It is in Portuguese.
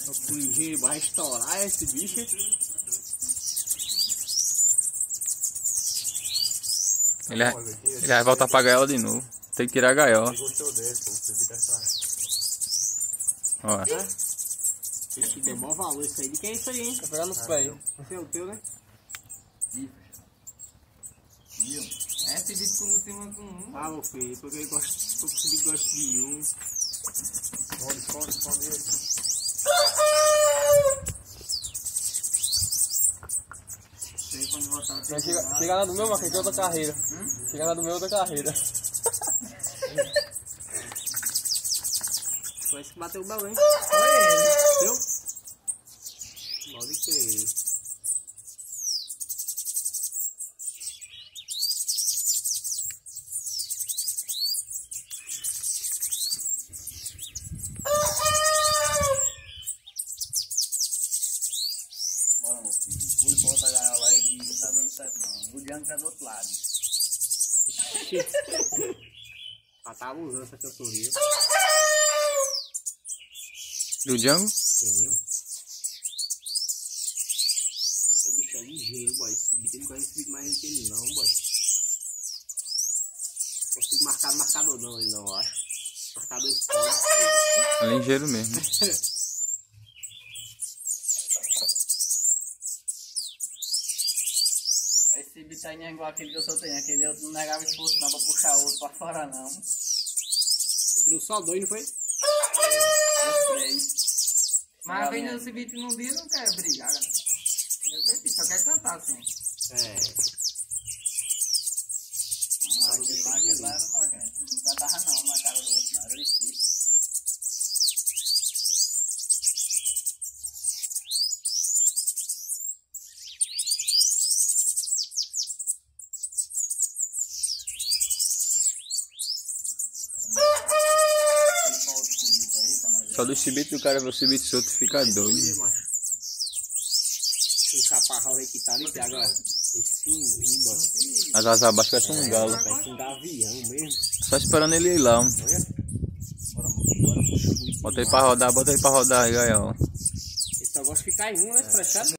O ligeiro vai estourar esse bicho. Ele vai voltar pra gaiola de novo. Tem que tirar a gaiola. Gostou dele, pô. Você fica essa. Ó. Esse deu maior valor isso aí. De quem é isso aí, hein? Tá pegando nos pés. Esse é o teu, né? Esse bicho quando tem uma com um. Ah, meu filho, porque ele gosta, porque ele gosta de um. Esconde ele. Chega lá do meu, mas tem outra carreira. Chega lá do meu, outra carreira. Parece que bateu o balão, hein? Foi ele. Deu? Pode crer. Bora, meu filho. Fui pra outra gaiola aí que não tá dando certo não. O Diano tá do outro lado. Ah, tava usando essa cantoria. Do Django? Entendeu? O bicho é ligeiro, boy. Esse bicho não conhece esse bicho mais que ele não, boy. Não consigo marcar marcador não, ele não, eu acho. Marcador esporte. É ligeiro mesmo. Esse bicho aí não é igual aquele que eu soltei. Aquele outro não negava esforço não pra puxar o outro pra fora não. Ele criou só dois, não foi? Os três. Mas vem esse bicho num dia não quer brigar, galera. Só quer cantar assim. É. Aquele lá era nojento. Não cantava não na cara do outro, não. Era difícil. Só do chibito do cara ver o chibito solto fica doido. Tem caparral aí que tá ali, Thiago. Esse fininho, boy. As asas abaixo parece um galo. Parece um gavião mesmo. Só esperando ele ir lá. Bota aí pra rodar aí, gaiola. Esse só gosta de ficar em um, né? Fechado.